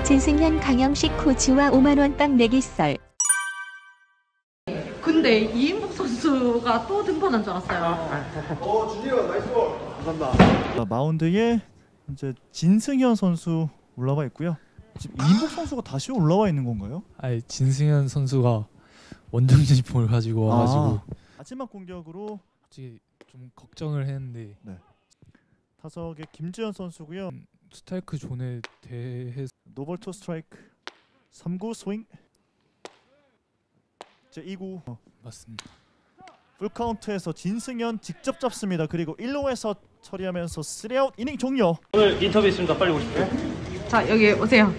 진승현 강영식 코치와 5만원 빵 내기 썰. 근데 이인복 선수가 또 등판한 줄 알았어요. 준이야 나이스 볼. 감사합니다. 마운드에 이제 진승현 선수 올라와 있고요. 지금 이인복 선수가 다시 올라와 있는 건가요? 아니 진승현 선수가 원정진입을 가지고 와가지고 마지막 공격으로 솔직히 좀 걱정을 했는데 타석의 김지현 선수고요. 스트라이크 존에 대해 노볼 투 스트라이크 3구 스윙 제 2구 맞습니다. 풀카운트에서 진승현 직접 잡습니다. 그리고 1루에서 처리하면서 3아웃 이닝 종료. 오늘 인터뷰 있습니다. 빨리 오십시오. 자, 여기 오세요.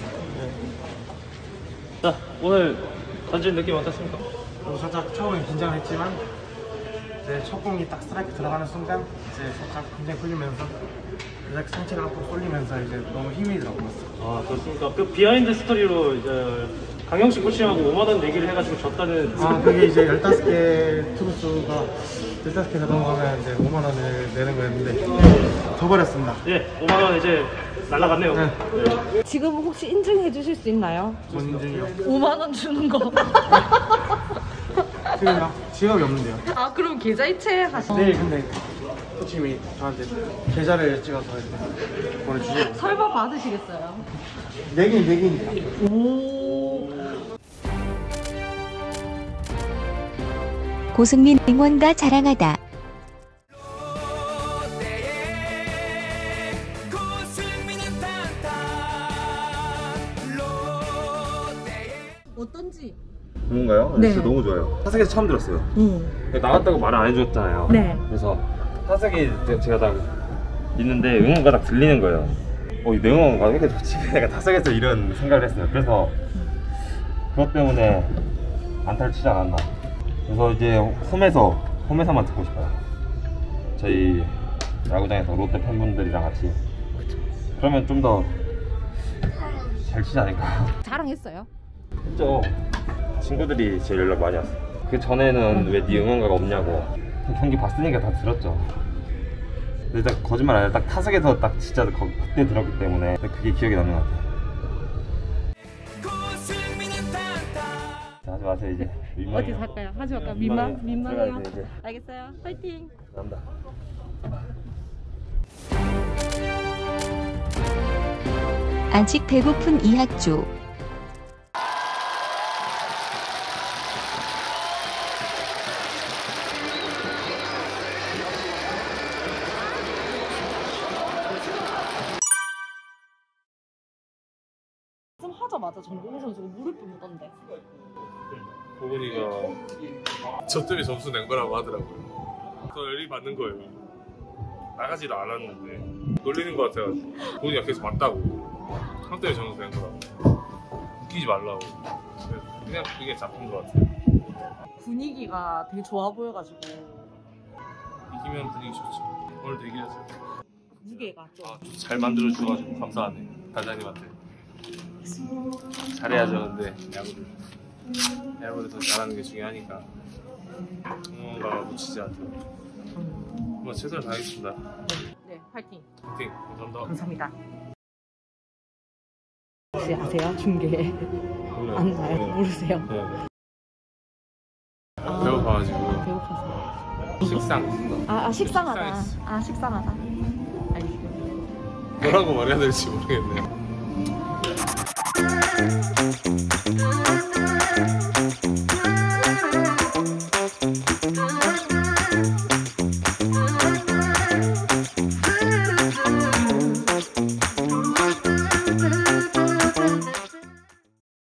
자, 오늘 던진 느낌 어떻습니까? 살짝 처음엔 긴장을 했지만 이제 첫 공이 딱 스트라이크 들어가는 순간 이제 살짝 긴장 풀리면서 살짝 상체가 앞으로 쏠리면서 이제 너무 힘이 들어갔어요. 아, 그렇습니까? 그 비하인드 스토리로 이제 강영식 코치하고 5만원 내기를 해가지고 졌다는. 그게 이제 15개 투구수가 15개가 넘어가면 이제 5만 원을 내는 거였는데 져버렸습니다. 예, 5만원 이제 날라갔네요. 네. 지금 혹시 인증해 주실 수 있나요? 뭔 인증이요? 5만원 주는 거. 지금 지갑이 없는데요. 아, 그럼 계좌 이체 하시나요? 내일 근데 코치님이 저한테 계좌를 찍어서 이렇게 보내주세요. 설마 받으시겠어요? 내긴 오. 고승민 응원가 자랑하다. 어떤지? 그런가요? 네. 진짜 너무 좋아요. 타석에서 처음 들었어요. 나갔다고 말을 안 해줬잖아요. 네. 그래서 타석에 제가 딱 있는데 응원가 딱 들리는 거예요. 이 응원가 왜 이렇게 좋지? 내가 타석에서 이런 생각을 했어요. 그래서 그것 때문에 안타를 치지 않았나. 그래서 이제 홈에서만 듣고 싶어요. 저희 야구장에서 롯데 팬분들이랑 같이. 그러면 좀 더 잘 치지 않을까. 자랑했어요? 했죠. 친구들이 제 연락 많이 왔어요. 그 전에는 왜 네 응원가가 없냐고. 경기 봤으니까 다 들었죠. 근데 딱 거짓말 아니라 딱 타석에서 딱 진짜 그때 들었기 때문에 그게 기억에 남는 것 같아요. 하지 마세요 이제. 어디서 할까요? 하지 말까요? 민망해요? 이제. 알겠어요. 파이팅! 감사합니다. 아직 배고픈 이학주. 하자마자 정봉 선수가 무릎을 묻던데. 보건이가 저 때문에 점수 낸 거라고 하더라고요. 더 열이 받는 거예요. 나가지도 않았는데 놀리는 거 같아가지고 보건이가 계속 맞다고 형 때문에 점수 낸 거라고 웃기지 말라고. 그냥 그게 잡힌 거 같아요. 분위기가 되게 좋아 보여가지고. 이기면 분위기 좋죠. 오늘도 이겨야죠. 무게가 좀. 잘 만들어줘가지고 감사하네 달장님한테. 잘해야죠. 근데 야구를 더 잘하는 게 중요하니까 응원가가 묻히지 않도록 최선을 다하겠습니다. 네, 파이팅. 파이팅. 감사합니다. 감사합니다. 혹시 아세요? 중계 안 나요? 모르세요? 네. 배고파가지고 배고파서. 식상. 식상하다. 식상하다. 알겠습니다. 뭐라고 말해야 될지 모르겠네요. 아